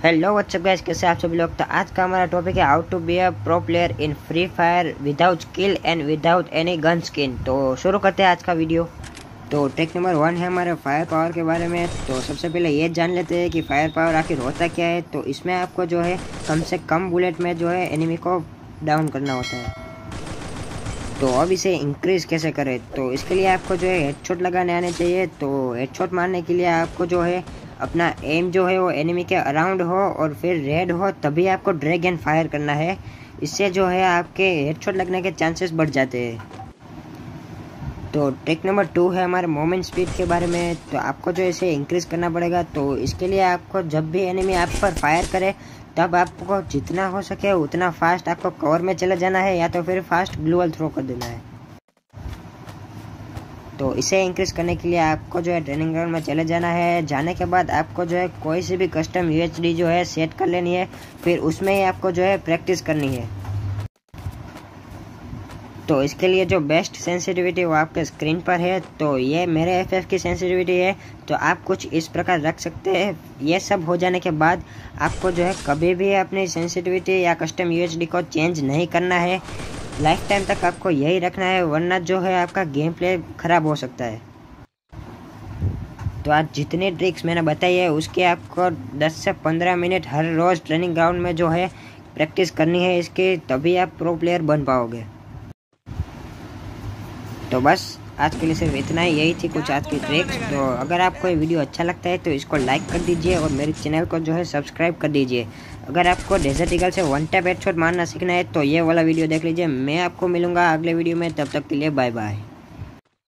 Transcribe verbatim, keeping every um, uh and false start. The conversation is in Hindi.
हेलो व्हाट्सअप गाइस, कैसे आप सभी लोग। तो आज का हमारा टॉपिक है how to be a pro player in Free Fire without skill and without any gun skin. तो शुरू करते हैं आज का वीडियो। तो ट्रिक नंबर वन है हमारे फायर पावर के बारे में। तो सबसे पहले ये जान लेते हैं कि फायर पावर आखिर होता क्या है। तो इसमें आपको जो है कम से कम बुलेट में जो है एनिमी को डाउन करना होता है। तो अब इसे इंक्रीज़ कैसे करें, तो इसके लिए आपको जो है हेडशॉट लगाने आने चाहिए। तो हेडशॉट मारने के लिए आपको जो है अपना एम जो है वो एनिमी के अराउंड हो और फिर रेड हो, तभी आपको ड्रैग एंड फायर करना है। इससे जो है आपके हेडशॉट लगने के चांसेस बढ़ जाते हैं। तो ट्रिक नंबर टू है हमारे मोमेंट स्पीड के बारे में। तो आपको जो इसे इंक्रीज़ करना पड़ेगा। तो इसके लिए आपको जब भी एनिमी आप पर फायर करे तब आपको जितना हो सके उतना फास्ट आपको कवर में चले जाना है, या तो फिर फास्ट ग्लू वॉल थ्रो कर देना है। तो इसे इंक्रीज करने के लिए आपको जो है ट्रेनिंग ग्राउंड में चले जाना है। जाने के बाद आपको जो है कोई सी भी कस्टम यूएचडी जो है सेट कर लेनी है, फिर उसमें ही आपको जो है प्रैक्टिस करनी है। तो इसके लिए जो बेस्ट सेंसिटिविटी वो आपके स्क्रीन पर है। तो ये मेरे एफएफ की सेंसिटिविटी है, तो आप कुछ इस प्रकार रख सकते हैं। ये सब हो जाने के बाद आपको जो है कभी भी अपनी सेंसिटिविटी या कस्टम यूएचडी को चेंज नहीं करना है। लाइफ टाइम तक आपको यही रखना है, वरना जो है आपका गेम प्ले खराब हो सकता है। तो आज जितनी ट्रिक्स मैंने बताई है उसके आपको दस से पंद्रह मिनट हर रोज़ ट्रेनिंग ग्राउंड में जो है प्रैक्टिस करनी है इसकी, तभी आप प्रो प्लेयर बन पाओगे। तो बस आज के लिए सिर्फ इतना ही, यही थी कुछ आज की ट्रिक्स। तो अगर आपको ये वीडियो अच्छा लगता है तो इसको लाइक कर दीजिए और मेरे चैनल को जो है सब्सक्राइब कर दीजिए। अगर आपको डेजर्ट ईगल से वन टैप हेडशॉट मारना सीखना है तो ये वाला वीडियो देख लीजिए। मैं आपको मिलूंगा अगले वीडियो में, तब तक के लिए बाय बाय।